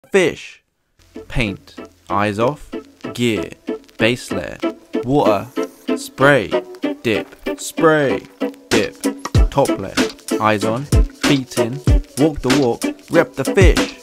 fish. Paint, eyes off, gear, base layer, water, spray, dip, spray, dip, top layer, eyes on, feet in, walk the walk, rep the fish.